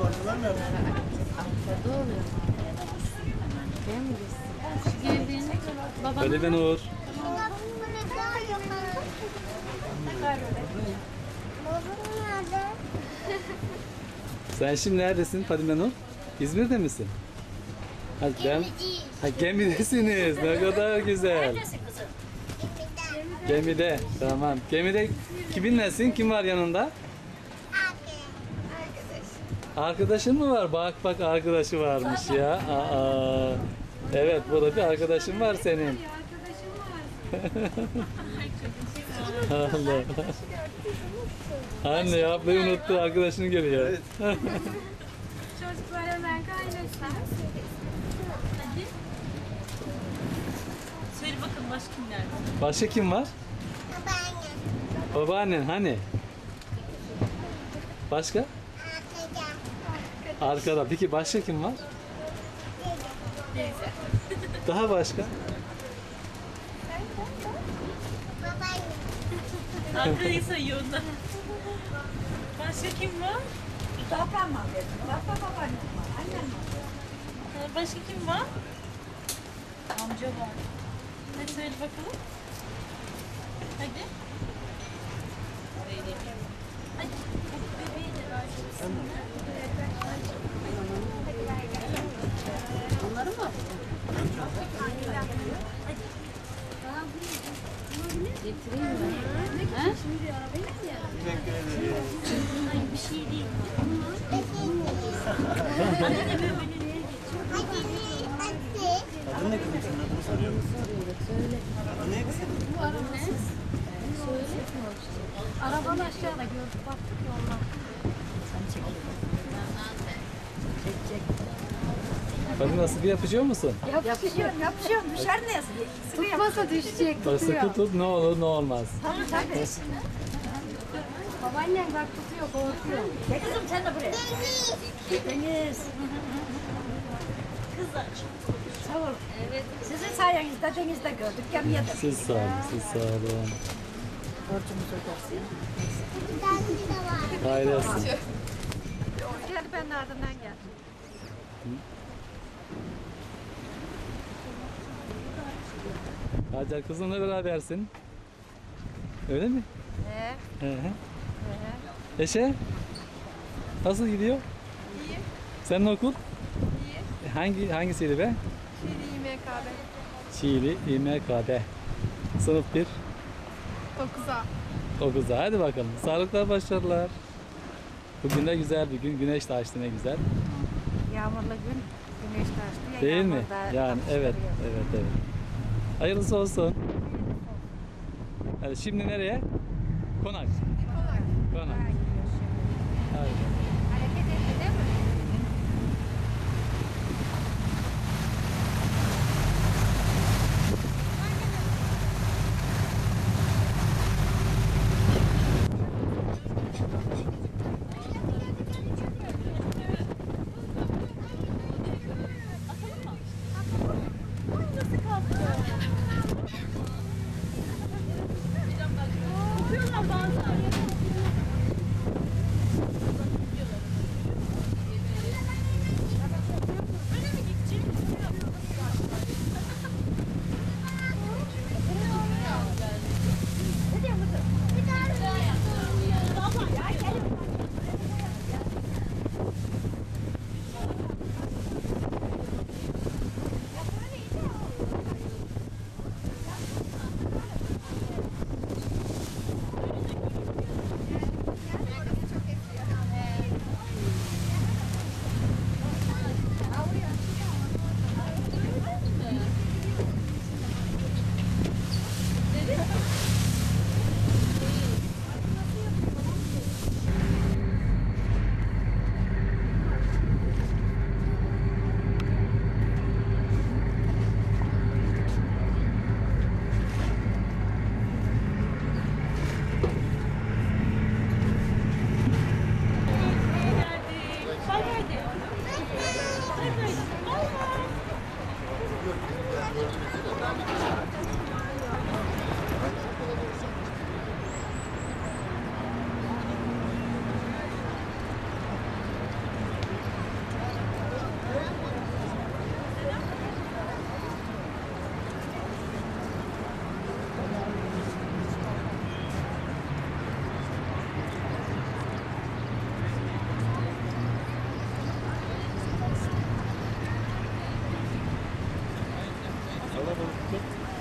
Ortalar mı yaptın? Arkada oluyor. Değil mi biz? Geldiğinde babam Fadime Nur. Sen şimdi neredesin Fadime Nur? İzmir'de misin? Ha, ha, gemidesiniz. Ne kadar güzel. Gemide. Tamam. Gemide kiminlesin? Kim var yanında? Arkadaşın mı var? Bak bak arkadaşı varmış ya. Aa. Evet burada bir arkadaşın var senin. Allah. Anne ablayı unuttu, arkadaşını görüyor. Evet. çocuklar hemen kaynaşlar. Hadi. Söyle bakalım başka kimler var? Başka kim var? Babaannen hani? Başka? Arkada. Peki başka kim var? Daha başka? Arkayı sayıyor onlar. Başka kim var? Başka kim var? Amca var. Hadi söyle bakalım. Hadi. Hadi. Bebeği de var. Onları mı? Getireyim mi? Ha? Şimdi arabayı mı yani? Ay bir şey değil. Adın ne kızım senin adını soruyor musun? Söyle. Adın ne kızım? Bu araba ne? Söyle. Arabanın aşağıda gördük baktık ya ondan. Sen çek. Hadi nasıl bir yapıyor musun? Yapışıyorum. Düşer ne yazık? Tutmasa düşecek. Bak sıkı tut, ne olur ne olmaz. Tabii. Babaannen bak tutuyor, korkuyor. Gel kızım sen de buraya. Deniz. Kızlar. Sağ ol. Evet. Sizin sayenizde denizde gördük. Gemiye de. Siz sağ olun, siz sağ olun. Borcumuzu ödersin. Hayırlı olsun. Gel ben ardından gel. Hacer kızınla berabersin. Öyle mi? Hı hı. Eşe? Nasıl gidiyor? İyi, Senin okul? iyi. Hangisiydi be? Çiğli İMKB. Çiğli İMKB. Sınıf 1. 9'a. 9'a. Hadi bakalım. Sağlıklar, başarılar. Bugün de güzel bir gün. Güneş de açtı ne güzel. Yağmurlu gün. Güneş de açtı ya. Değil mi? yağmur da Yani evet. atıştırıyor. Evet, evet. Hayırlısı olsun. Hadi şimdi nereye? Konak. Konak. Hadi. Hareket etti değil mi? tut.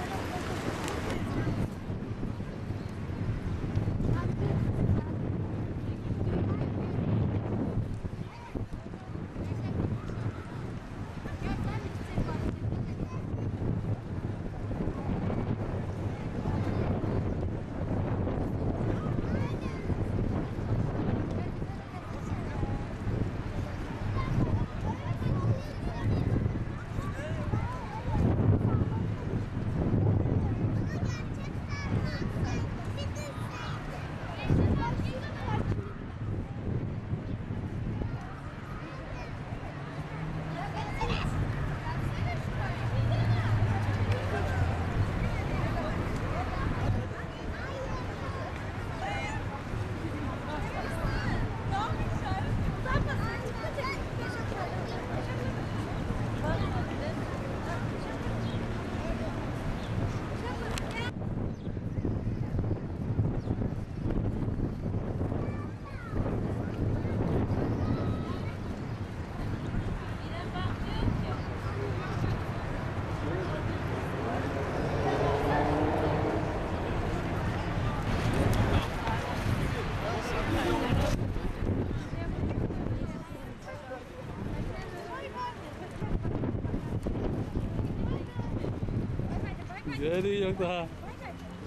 Güzel yok daha.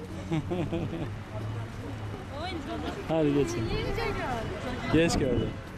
Hadi geçin. Geç gördüm.